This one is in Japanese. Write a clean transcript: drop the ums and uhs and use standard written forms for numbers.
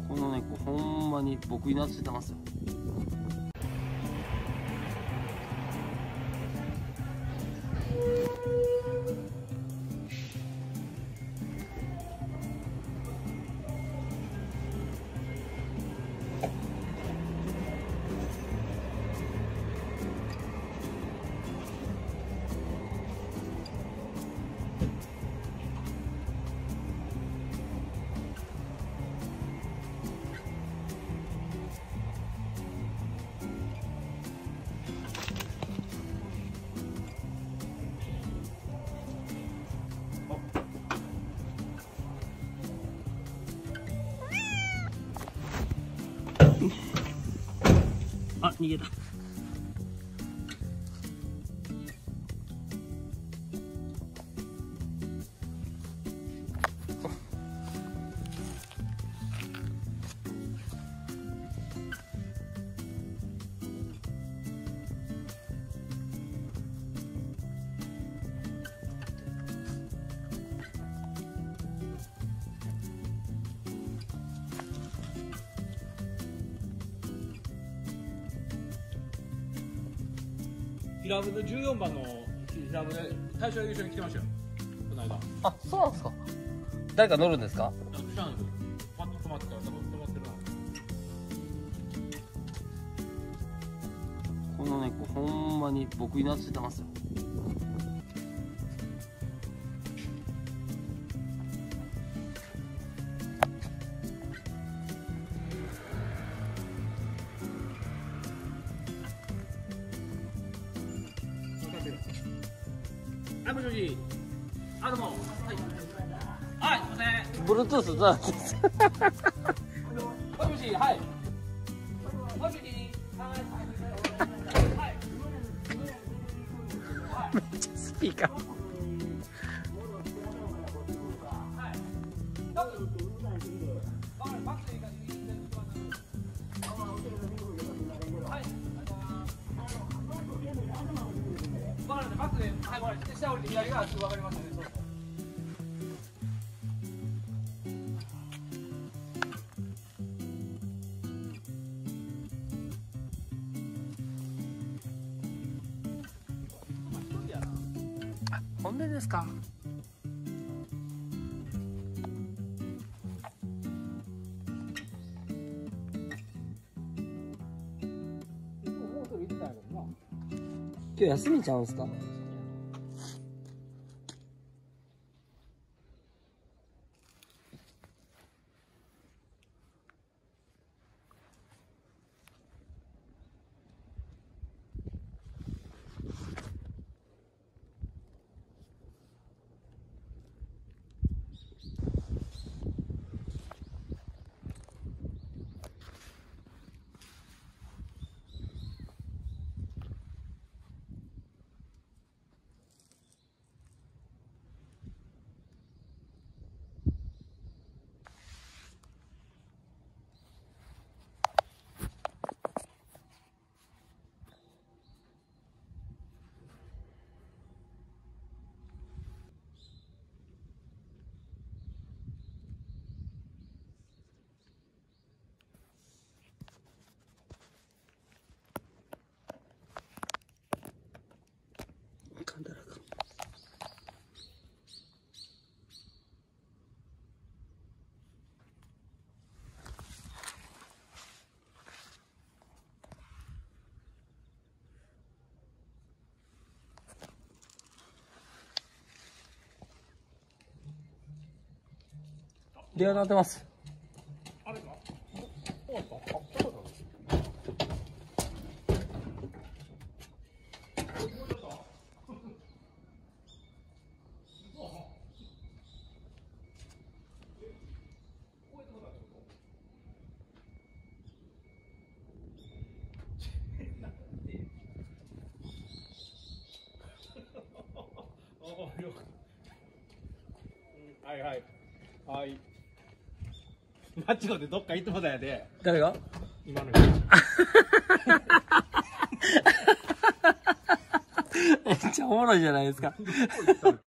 この猫ほんまに僕に懐いてますよ。あ、逃げた。 クラブで14番のクラブで大賞優勝に来てましたよ、この間。 あ、そうなんですか。誰か乗るんですか。 知らないけど、パッと止まってたら、止まってるな。 この猫ほんまに僕に懐いてますよ。 はい、もしもし。あ、どうも。はい。はい、すいません。 Bluetooth なんです。 もしもし、はい。もしもし。はい。 めっちゃスピーカー。 バックで、はい、もう下降りて左側すぐ分かりますよね。そうそう。 あ、本音ですか。今日休みちゃうんすか。電話鳴ってます。 あれか。そうだった。あ、そうだった。はいはいはい。間違ってどっか行ってもだやで。 誰が。 今の。 めっちゃおもろいじゃないですか。